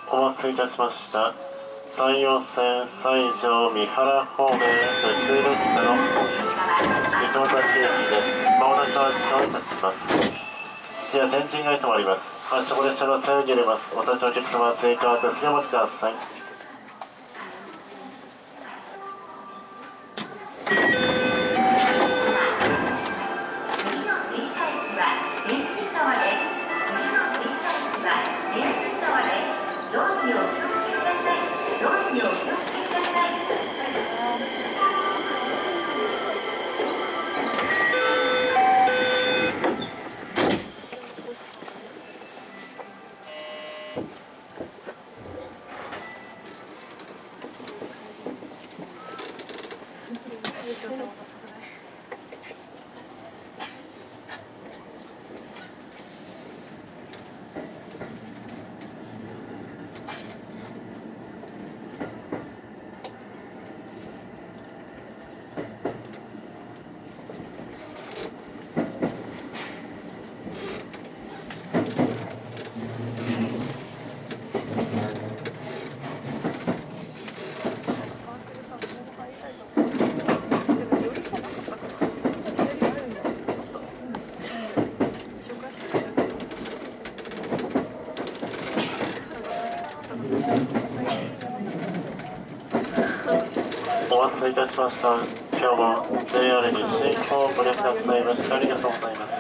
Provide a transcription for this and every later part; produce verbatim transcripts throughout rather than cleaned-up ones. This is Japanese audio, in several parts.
お待たせいたしました。山陽線西条三原方面普通列車の糸崎駅です。まもなく発車をいたします。次は天神街止まります。発車後列車が左右に揺れます。お立ちのお客様は追加は手すりをお持ちください。お待たせいたしました。今日も ジェイアール 西日本をご利用くださいましてありがとうございます。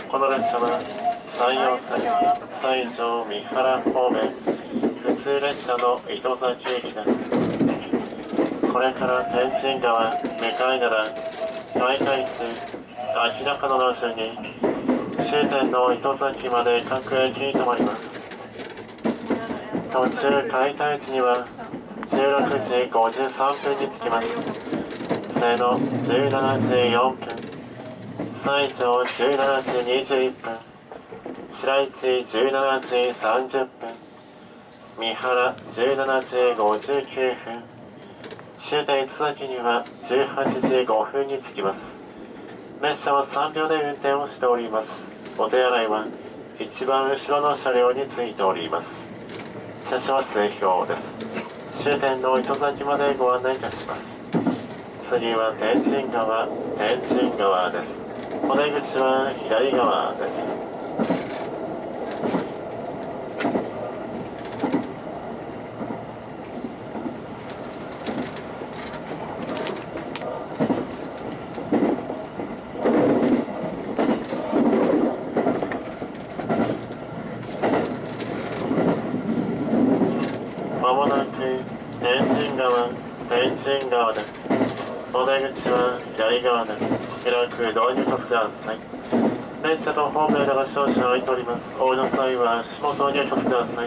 この列車は山陽線西条三原方面普通列車の糸崎駅です。これから天神川、向井灘、大海津、秋中野の順に終点の糸崎まで各駅に停まります。途中解体地にはじゅうろくじごじゅうさんぷんに着きます。瀬野じゅうしちじよんぷん、西条じゅうしちじにじゅういっぷん、白市じゅうしちじさんじゅっぷん、三原じゅうしちじごじゅうきゅうふん、終点糸崎にはじゅうはちじごふんに着きます。列車はさんびょうで運転をしております。お手洗いは一番後ろの車両についております。車掌は末標です。終点の糸崎までご案内いたします。次は天神川、天神川です。お出口は左側です。まもなく天神川、天神川です。お出口は左側です。開くドアにお越しください。電車とホームの間が少々空いております。お降りの際は足元にお越しください。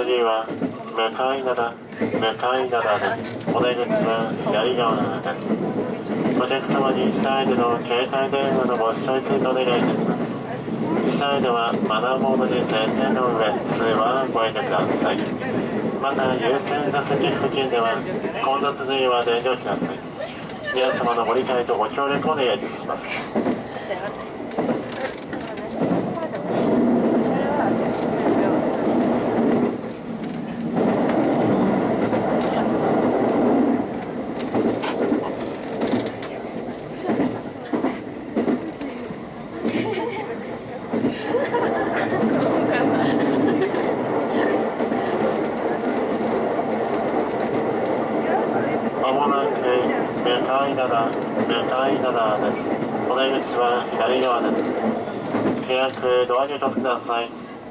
次は向かい灘、向かい灘です。お出口は左側です。お客様に車内での携帯電話のご使用についてお願いいたします。車内ではマナーモードに設定の上、通話はご遠慮ください。また、優先座席付近では混雑時には電乗ください。皆様のご理解とご協力をお願いいたします。まもなく向かい灘、向かい灘です。お出口は左側です。早くドアにお越しください。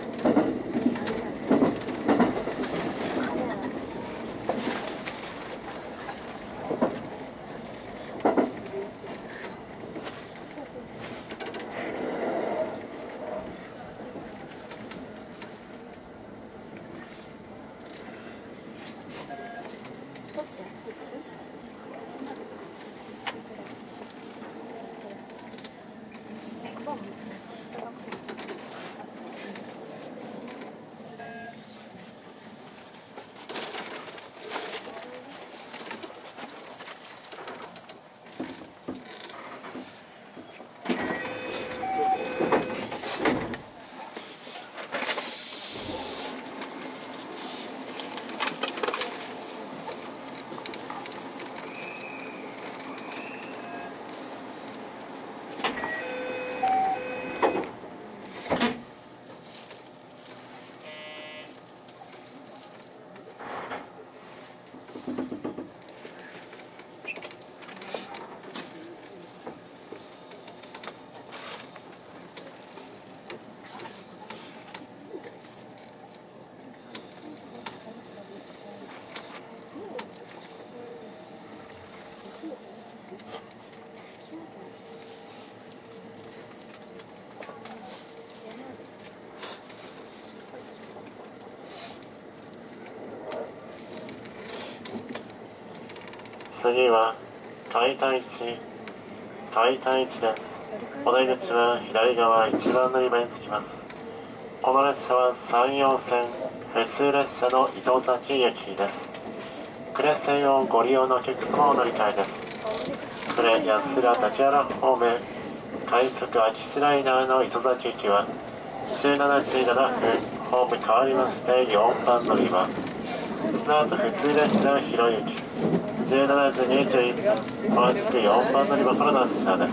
次は解体地、解体地です。お出口は左側いちばん乗り場に着きます。この列車は山陽線普通列車の糸崎駅です。呉線をご利用のお客様お乗り換えです。呉安浦竹原方面快速秋津ライナーの糸崎駅はじゅうしちじななふんホーム変わりましてよんばん乗り場。その後普通列車ひろゆきじゅうしちじにじゅういっぷん同じくよんばん乗り場からの発車です。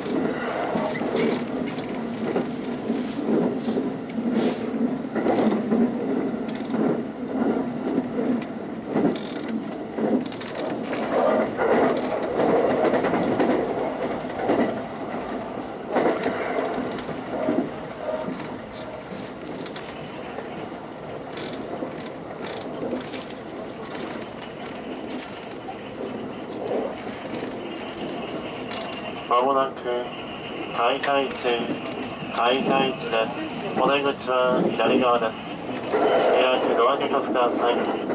まもなく解体地、解体地です。お出口は左側です。早くドアにお越しください。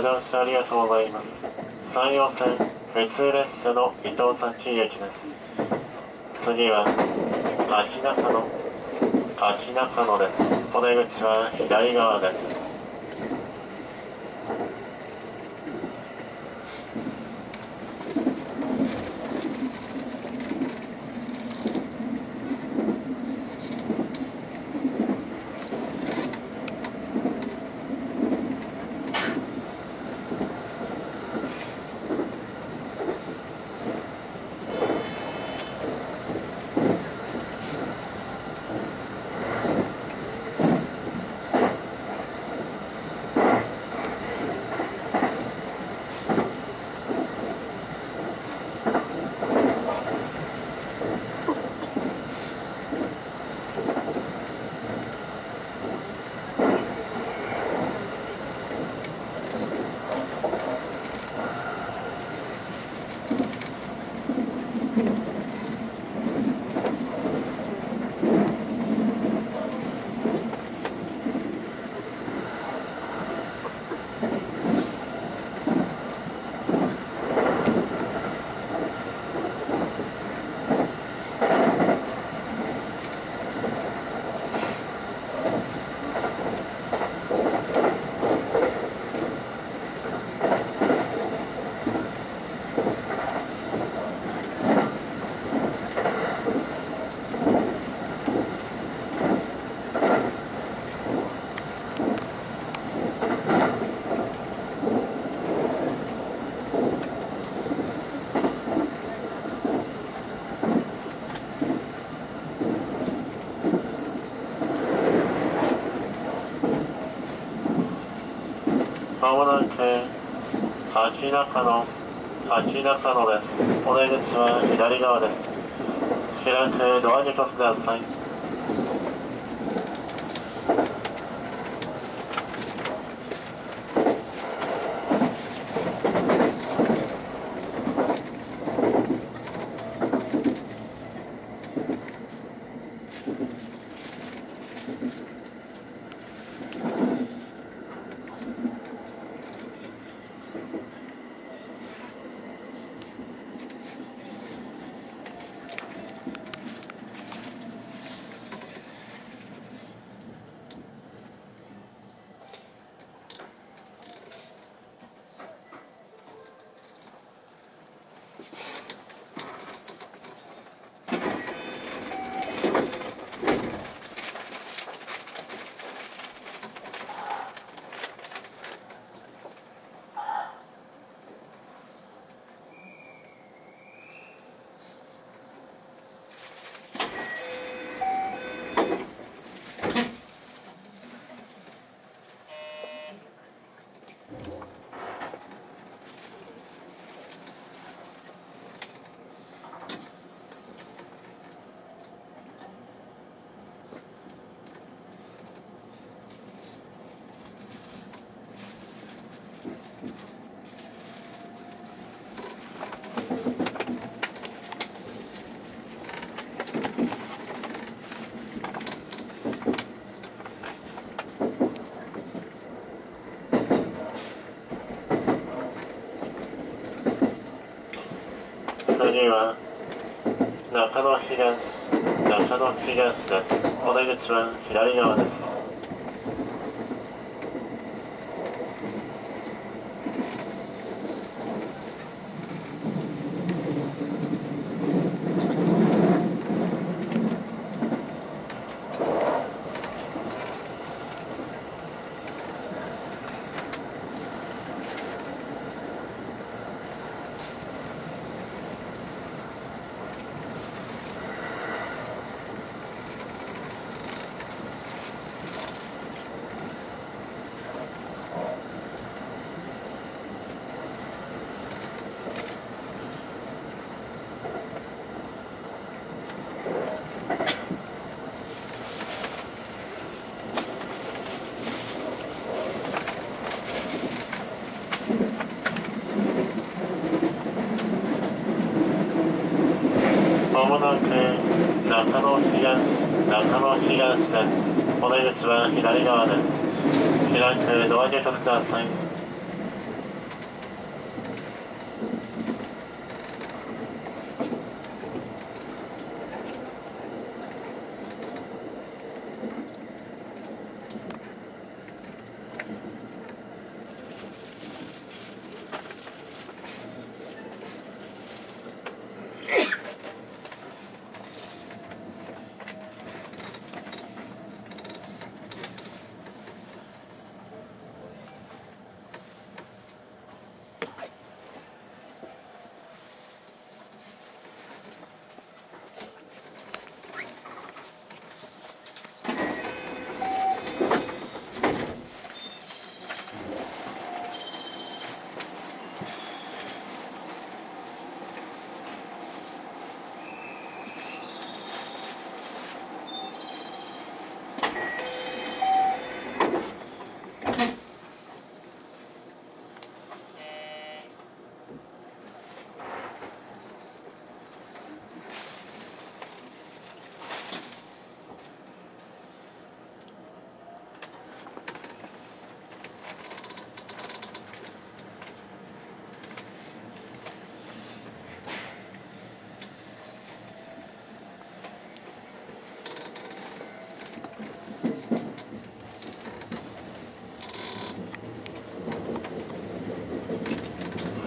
段車ありがとうございます。山陽線普通列車の伊東崎駅です。次は秋中野秋中野です。お出口は左側です。まもなく秋中野秋中野です。お出口は左側です。開くドアにご注意ください。次は中野東中野東です。お出口は左側です。まもなく中野東中野東です。お出口は左側です。開くドアにご注意ください。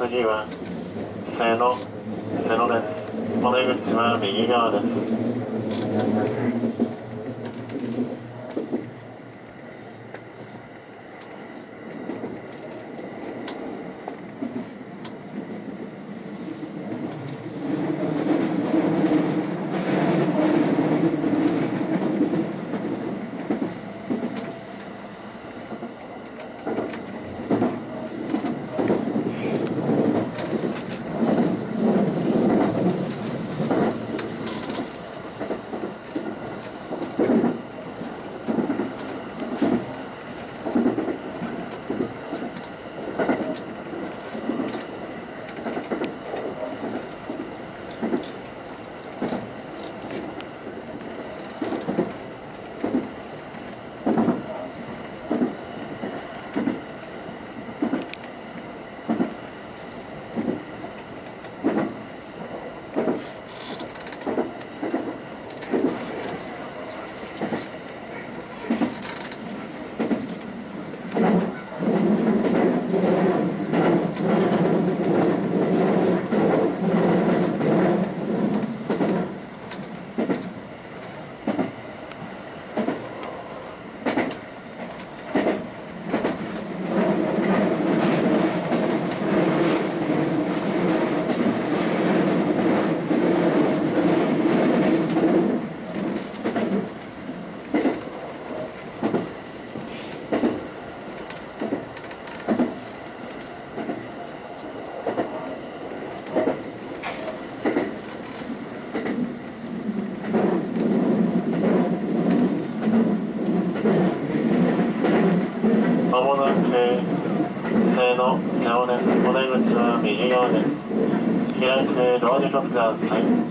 次は背の背のです。お出口は右側です。まもなく正の背骨、お出口は右側です。開くドアに立ってください。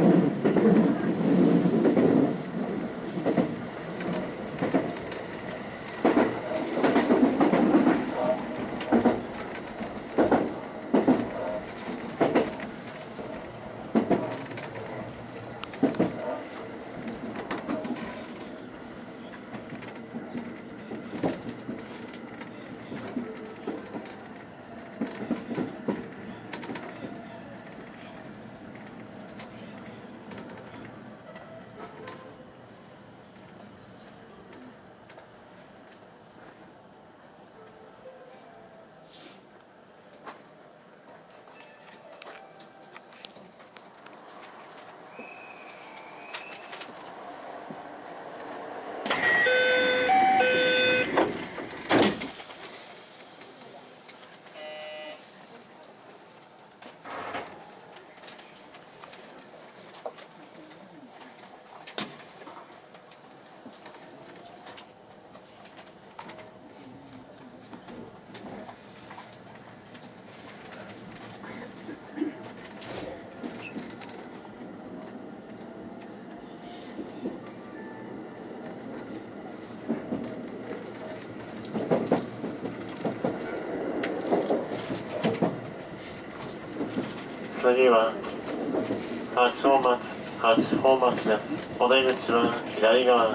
次ははち方幕、はち方幕です。お出口は左側です。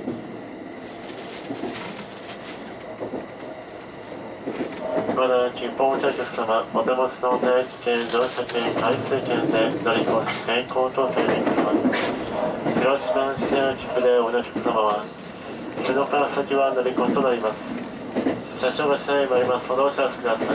まだ切符をお着様、お手持ちの定期券、乗車券、回数券で乗り越し変更と整理します。広島市営切符でお乗り様は、そこから先は乗り越しとなります。車掌が車内に参ります。お乗車ください。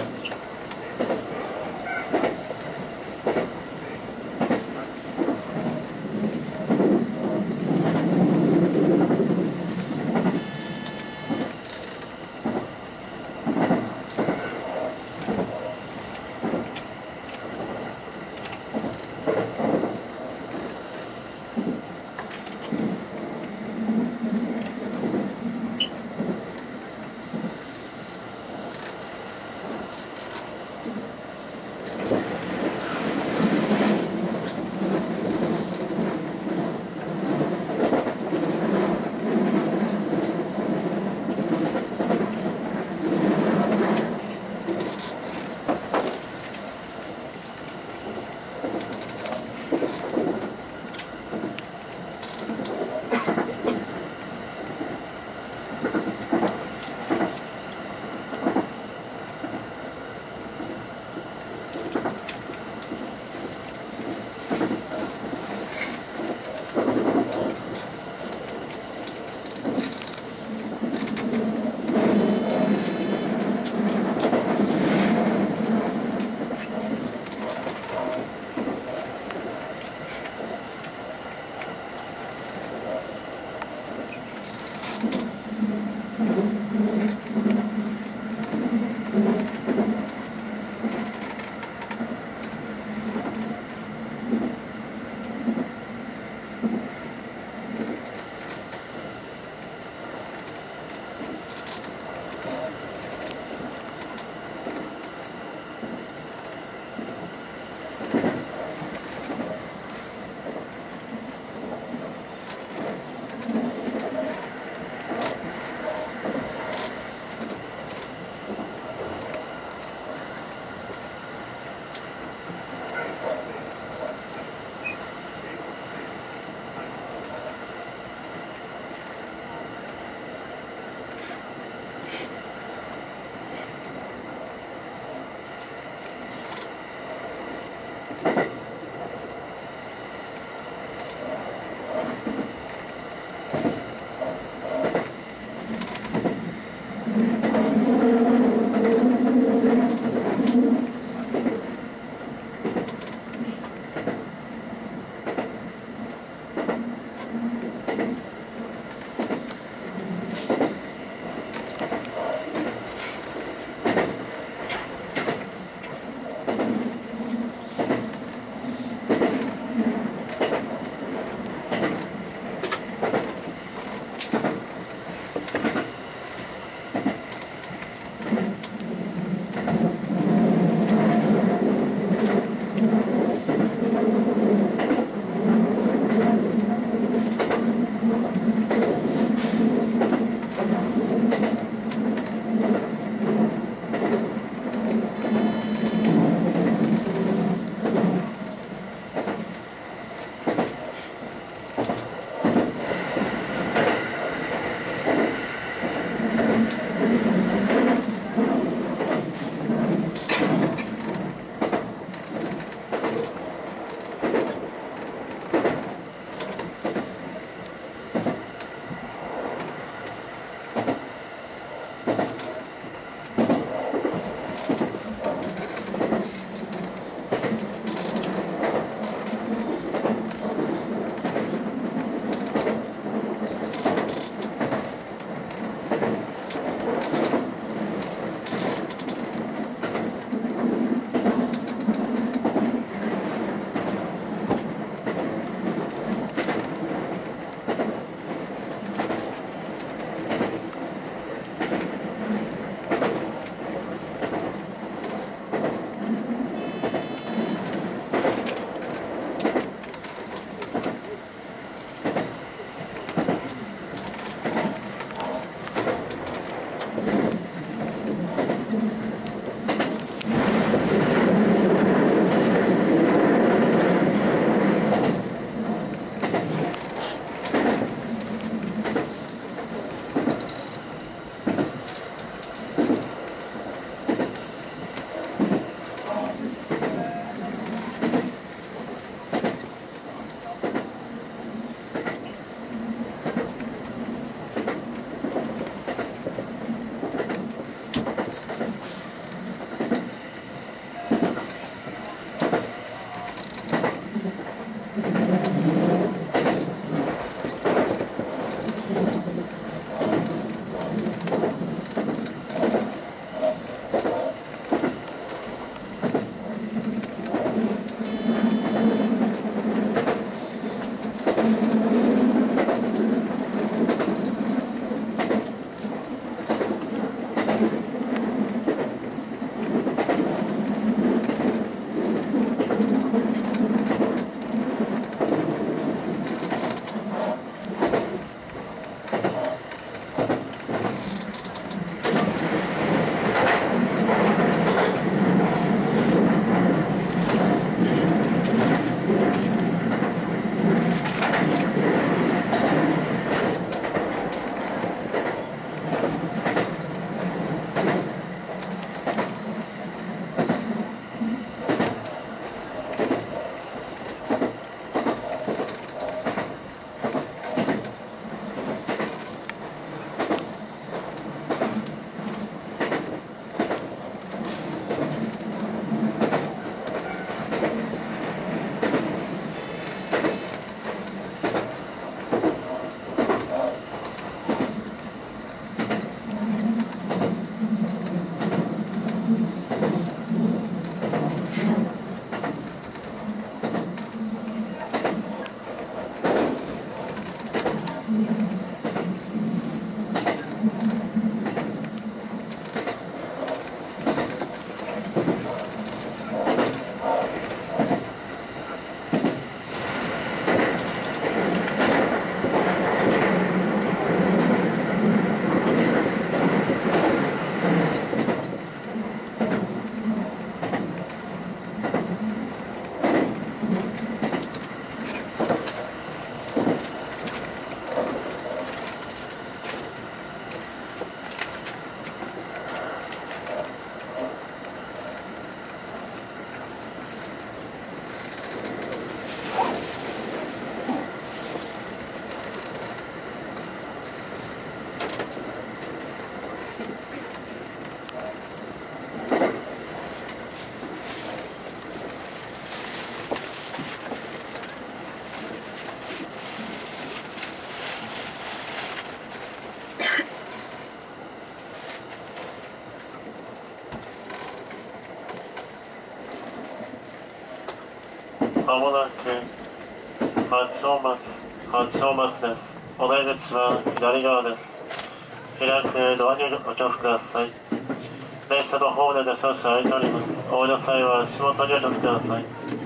まもなく八丁松、八丁松です。お出口は左側です。開くドアにお気をつけください。列車とホームで少々空いております。お降りの際は足元にお気をつけください。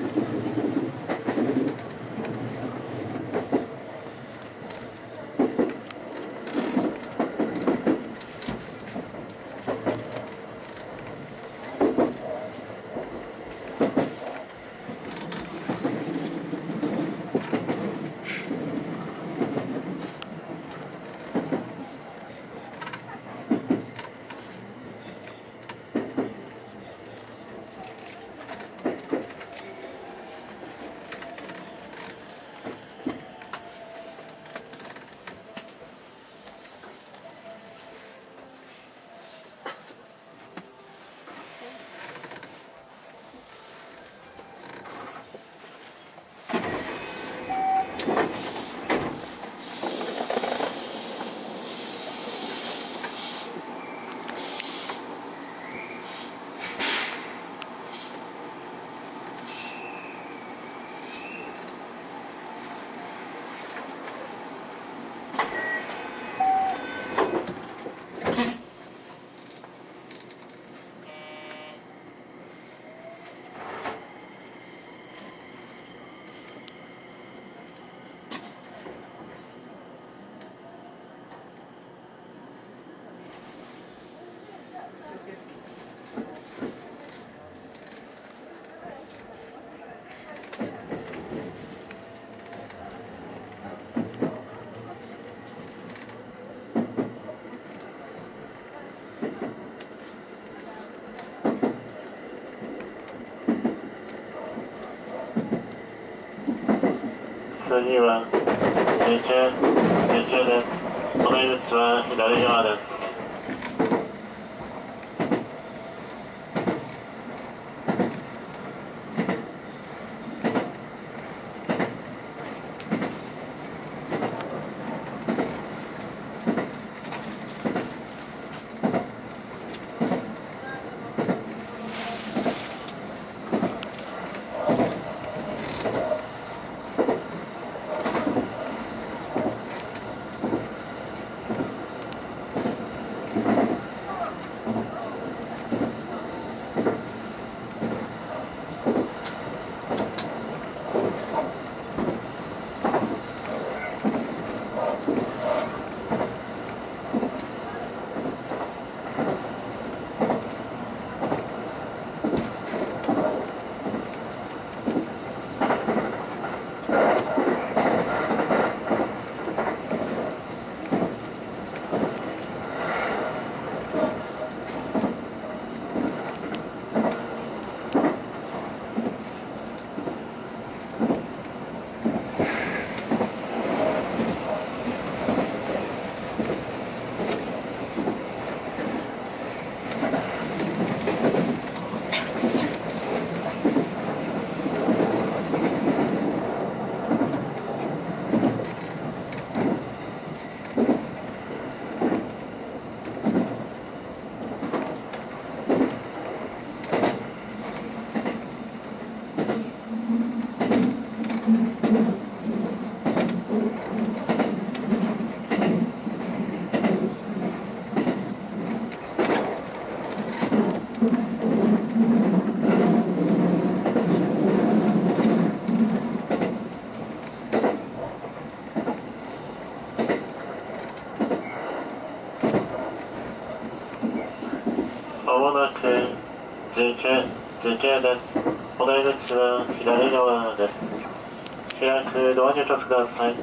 次は二級、二級です。お出口は左側です。 もなく時系時系です。お出口は左側です。開くドアにお気をつけください。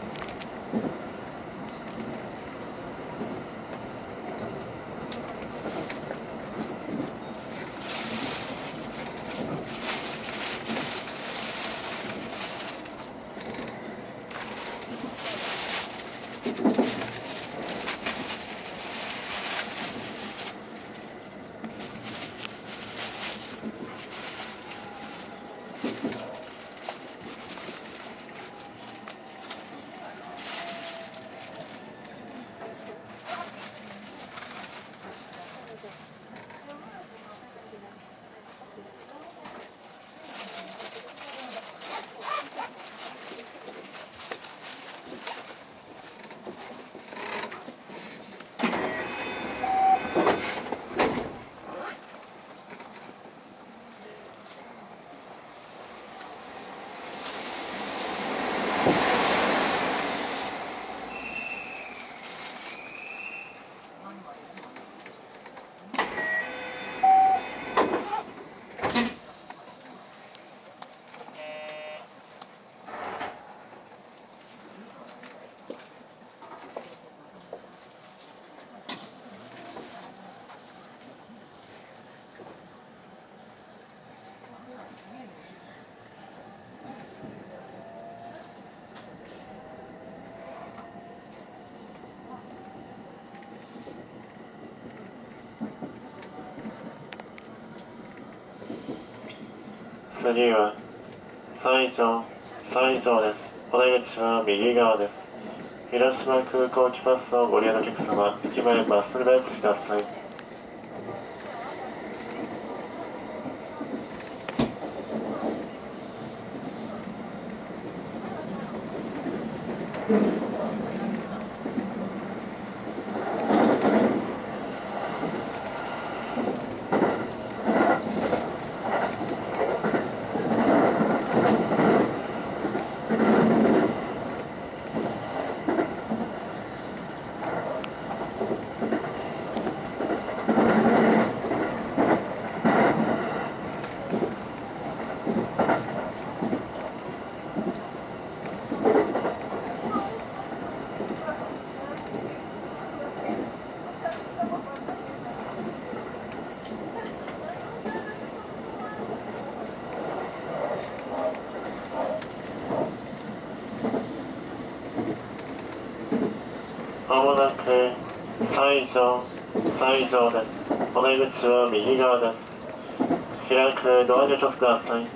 次は西条西条です。お出口は右側です。広島空港来ますをご利用のお客様、駅前まっすぐでお越しください。まもなく西条西条です。お出口は右側です。開くドアにお気をつけください。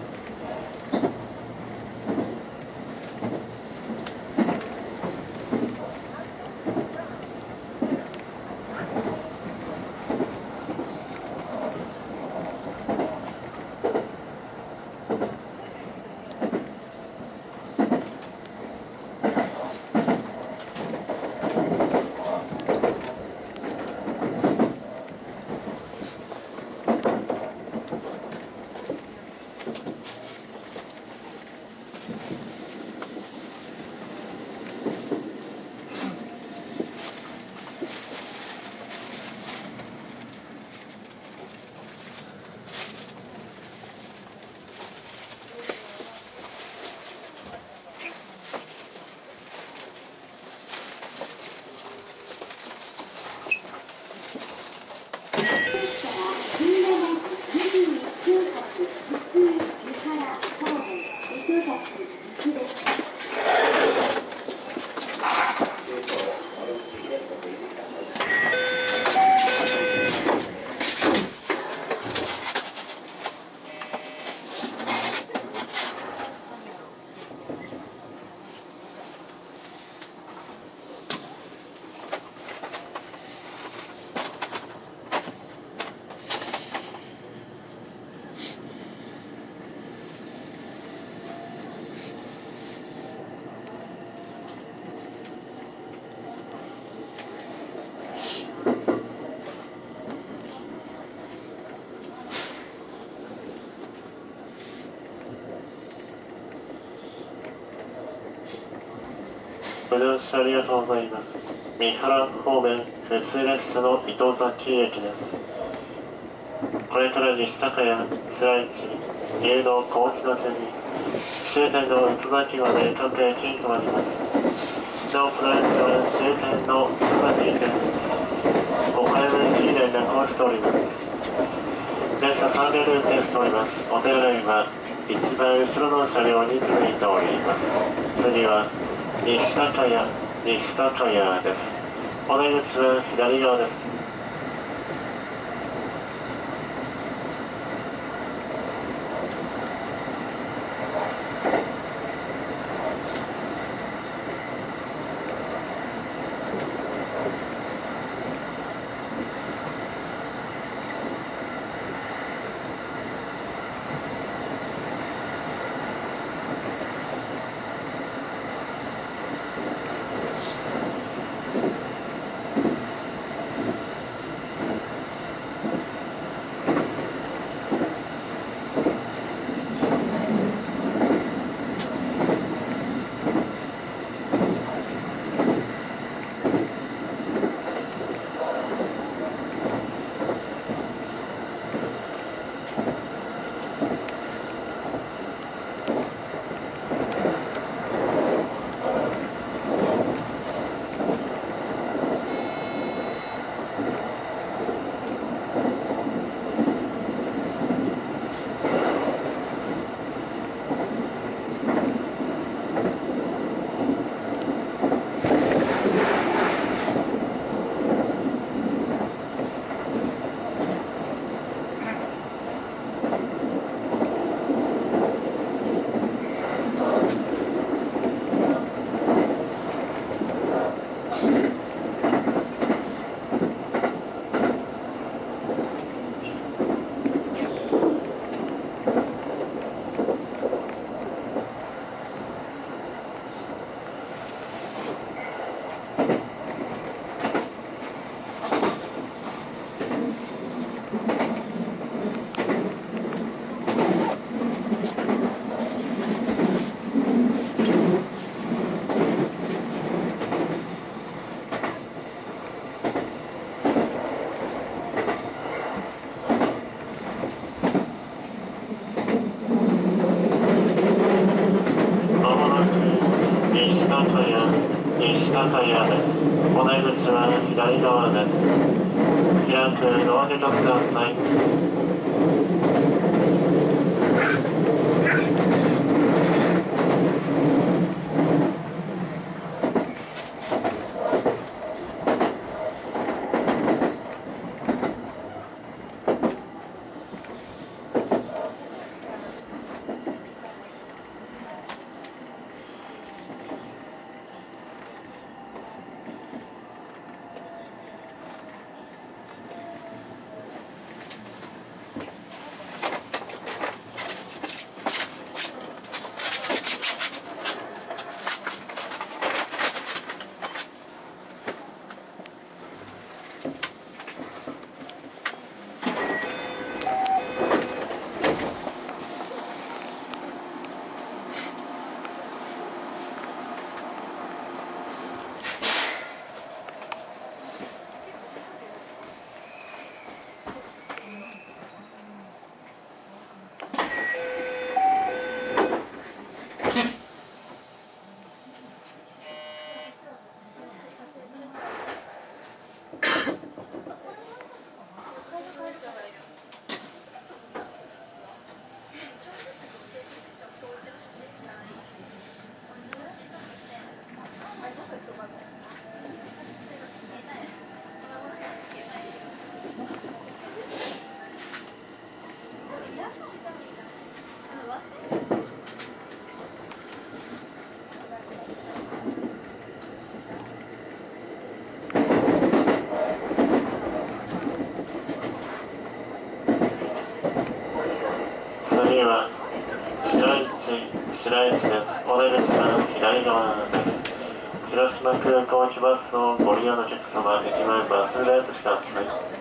ご乗車ありがとうございます。三原方面普通列車の糸崎駅です。 これから西高谷、津来市、芸能、高知の順に、終点の宇都崎まで各駅に停まります。なお、この列車は終点の宇都崎駅で、岡山駅に連絡をしております。列車さん両で運転しております。お手洗いは一番後ろの車両に続いております。次は西高谷、西高谷です。お出口は左側です。西高谷です。お出口は左側です。開くドア開けてください。次は白市、白市です。お出口は左側です。広島空港行きバスをご利用のお客様、駅前バスでお越しください。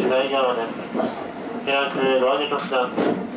左側です。開くドアに突断。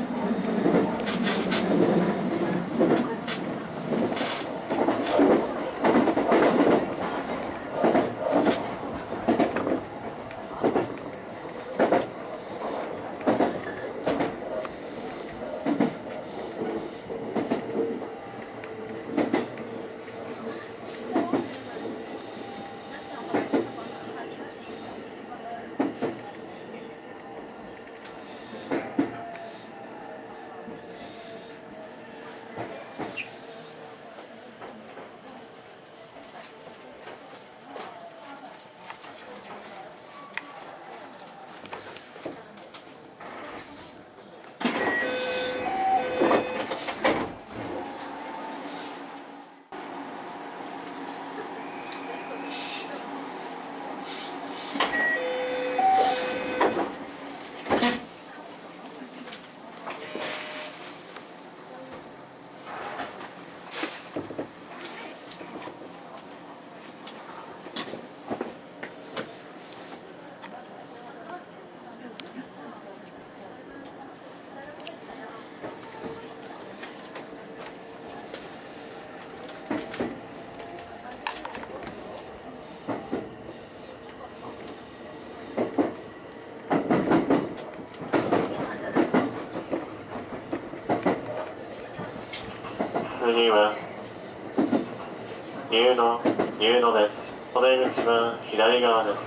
次は入野、入野です。お出口は左側です。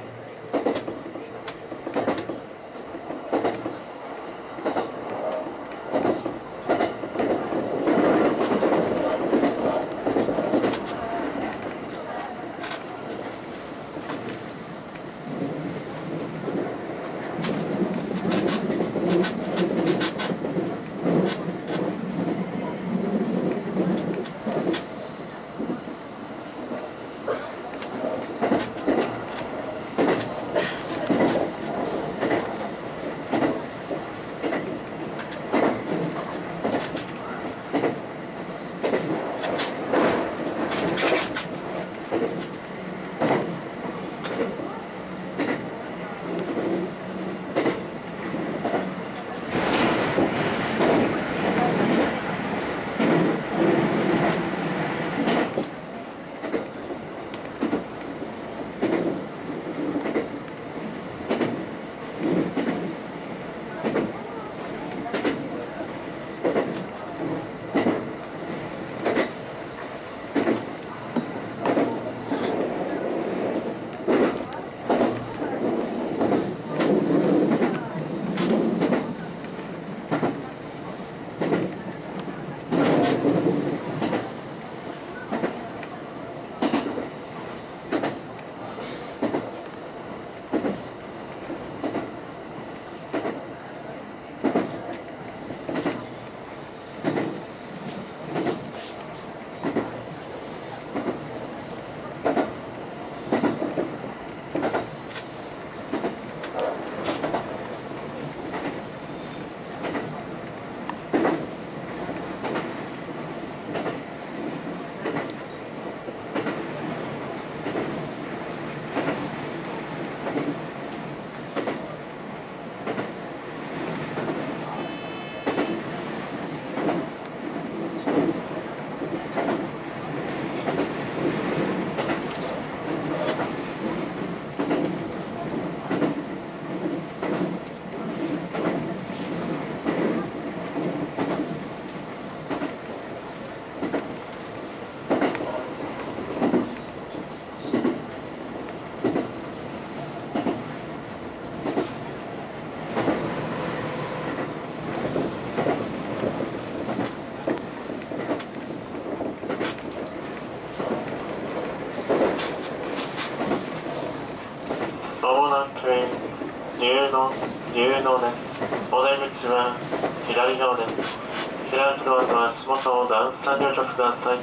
入野、入野です。お出口は左側です。開くドアと足元を段差にお助けください。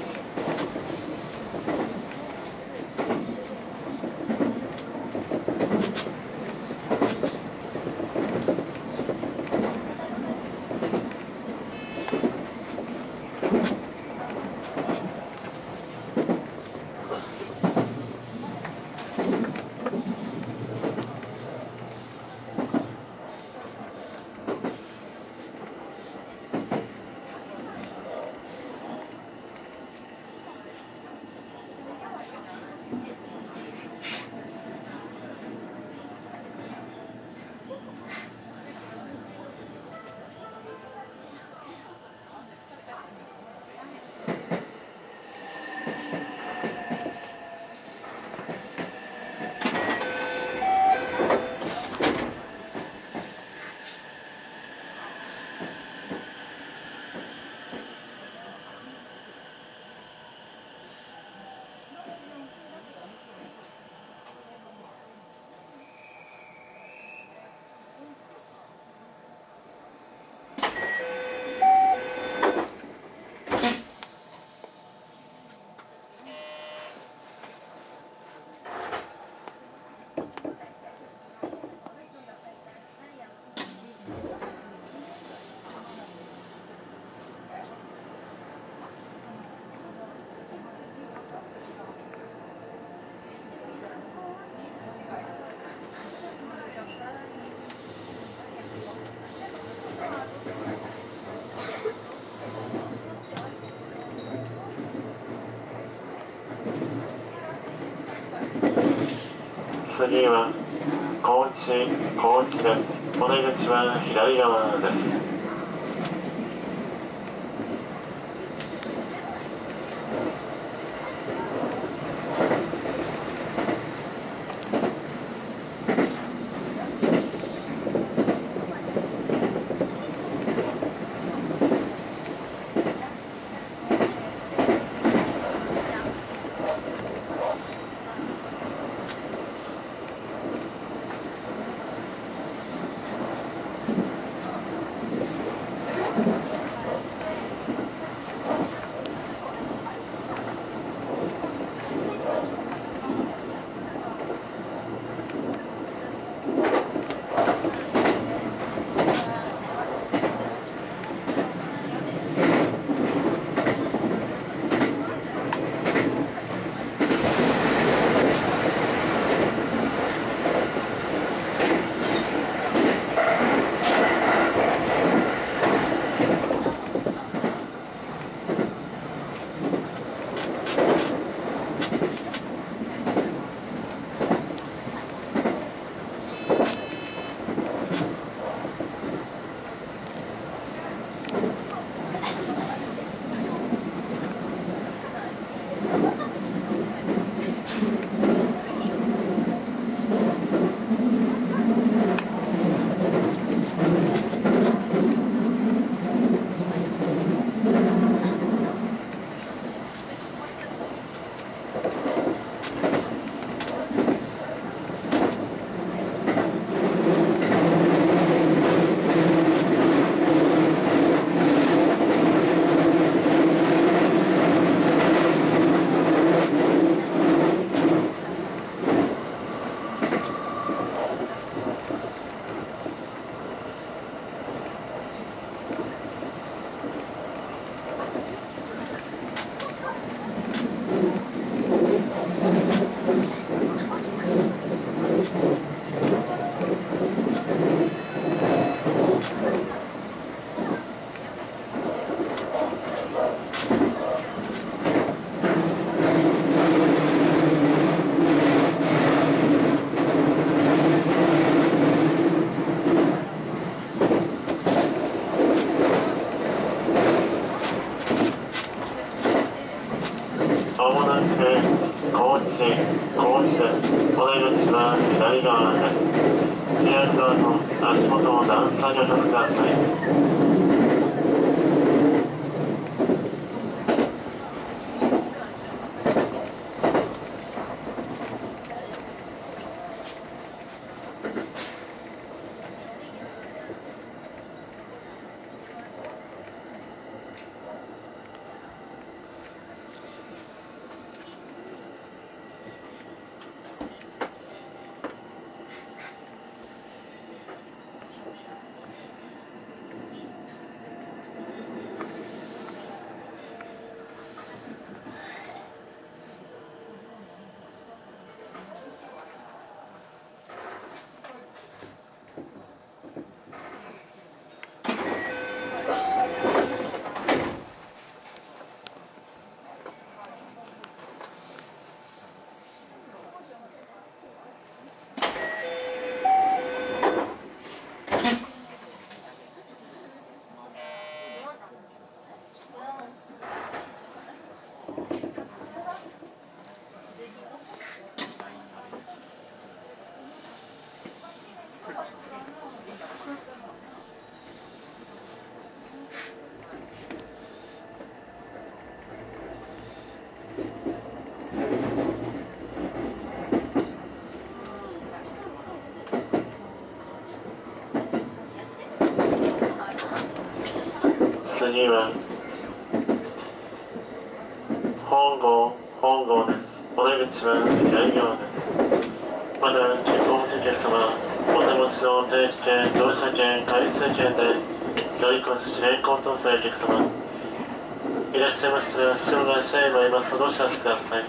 次は高知高知です。お出口は左側です。高知、高知です。お出口は左側です。左側の足元を段差にお気をつけください。次は本郷、本郷です。お出口は左側です。まだ結婚時客様、お手持ちの定期券、乗車券、回数券で乗り越し変更等される客様いらっしゃいましたら、障害者へ参りますほどお知らせください。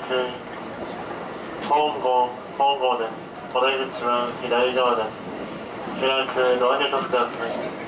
本郷、本郷です。お出口は左側です。開くドアに閉じてください。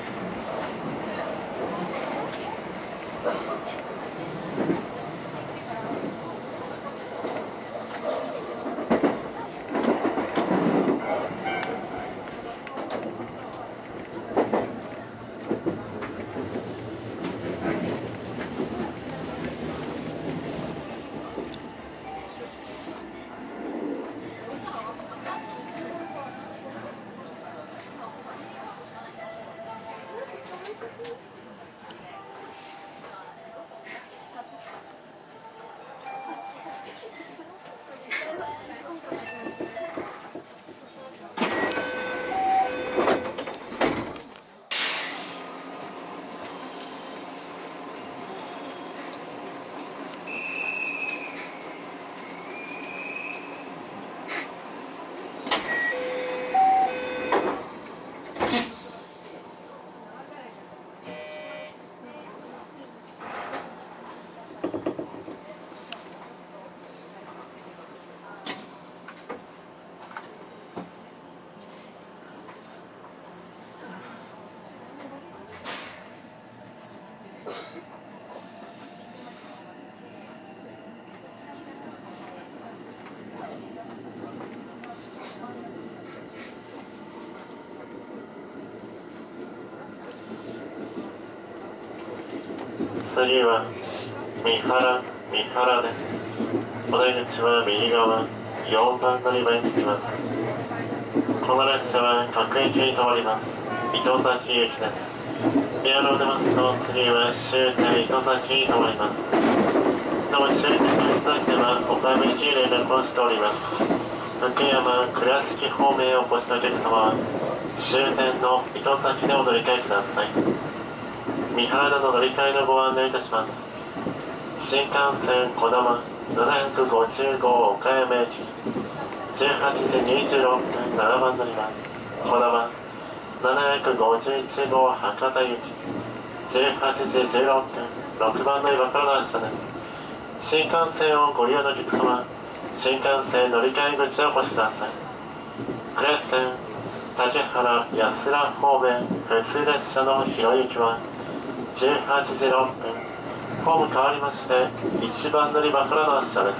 次は三原、三原です。お出口は右側、よんばん乗り場に着きます。この列車は各駅に停まります。糸崎駅です。エアロを出ますと、次は終点糸崎に停まります。なお終点の糸崎ではお買い物連絡をしております。福山、倉敷方面へお越しのお客様は、終点の糸崎でお乗り換えください。三原田の乗り換えのご案内いたします。新幹線こだまななひゃくごじゅうご岡山駅、じゅうはちじにじゅうろっぷんななばん乗り場、こだまななひゃくごじゅういち号博多行き、じゅうはちじじゅうろっぷんろくばん乗り場からの発車です。新幹線をご利用のお客様、新幹線乗り換え口をお越しください。クレッセン竹原安良方面普通列車の広行きはじゅうはちじろっぷん、ホーム変わりましていちばん乗り場からの発車です。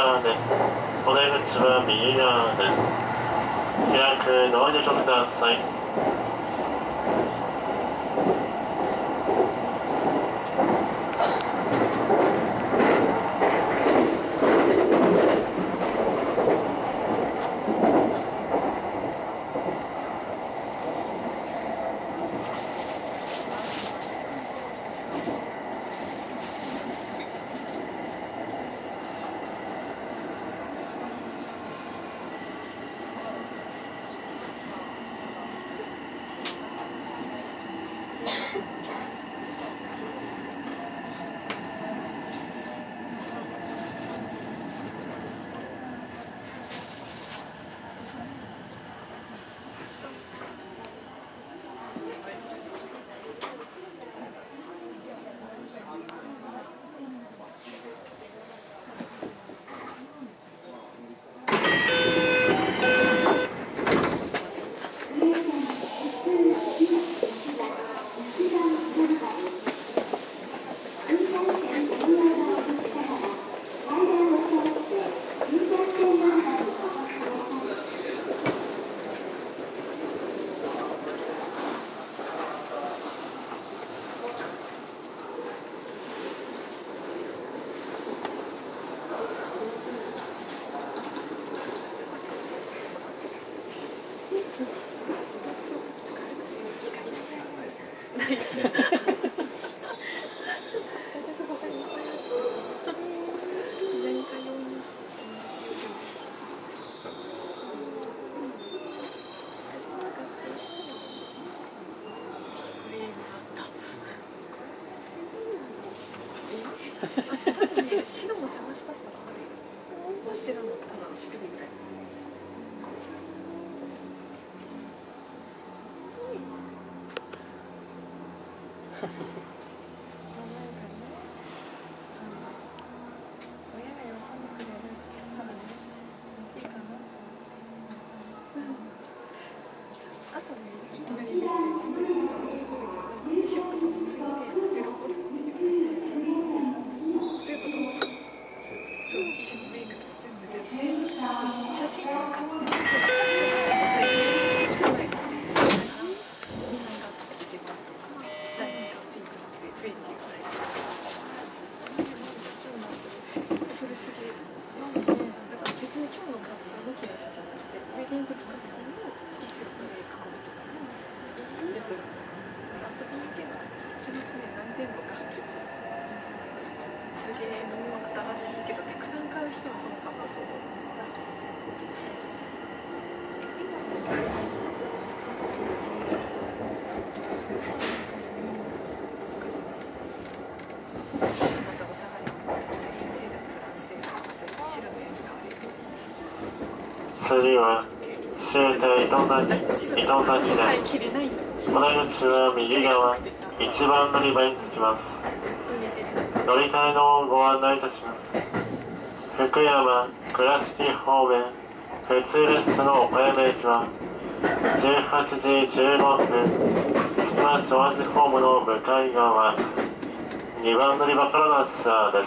側です。お出口は右側です。開くドアに閉じてください。 白も探したさ、真っ白の棚仕組みぐらい。朝ね、いきなりメッセージしてるやつがすごいにショットとかもついてゼロホルって言って全部どうそう、一緒にメイクとか全部全部で写真は買ってついていちまいのせいでなんかみんなが一番とか大事かピンクってついていかないそれすげえだから別に今日の格好向きな写真なんてウェディングとかでも一緒にメイク込むとかやつあそこに行けばその船何点も買ってるんですすげえ新しいけどたくさん買う人はそうかなと思う。 次は終点糸崎糸崎です。お出口は右側、一番乗り場に着きます。乗り換えのご案内いたします。福山倉敷方面普通列車の岡山駅はじゅうはちじじゅうごふん、つきま昭和寺ホームの向かい側にばん乗り場からの発車です。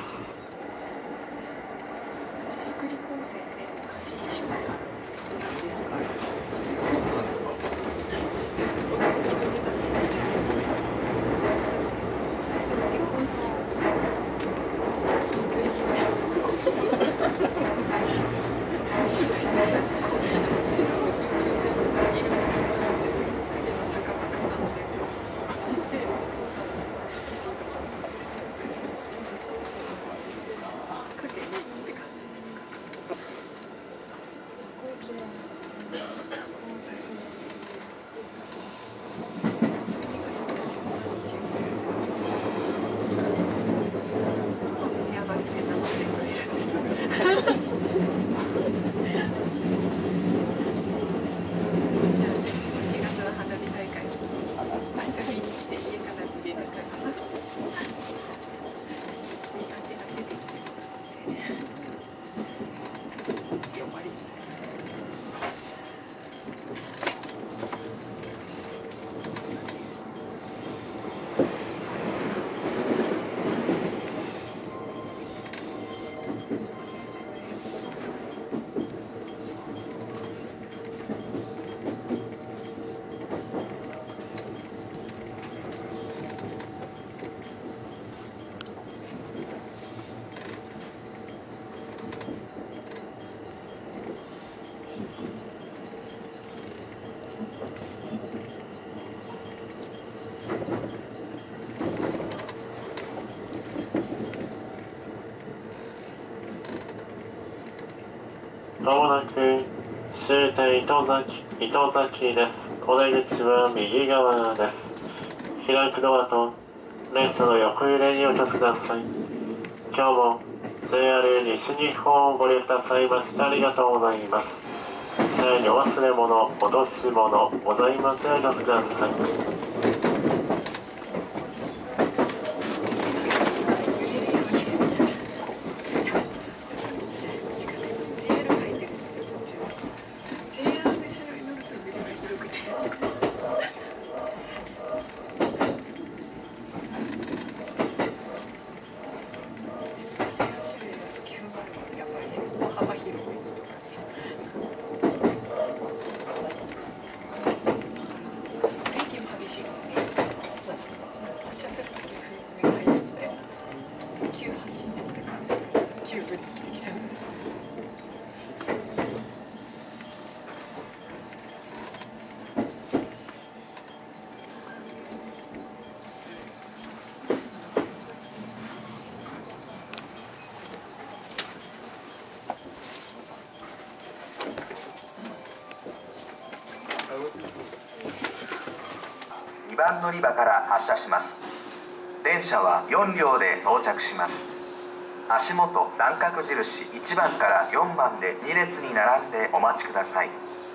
こまもなく終点糸崎、糸崎です。お出口は右側です。開くドアと列車の横揺れにお気をつけください。今日も ジェイアール 西日本をご利用くださいましてありがとうございます。車内にお忘れ物、落とし物ございませんお気をつけください。 にばん乗り場から発車します。電車はよん両で到着します。足元、段角印いちばんからよんばんでに列に並んでお待ちください。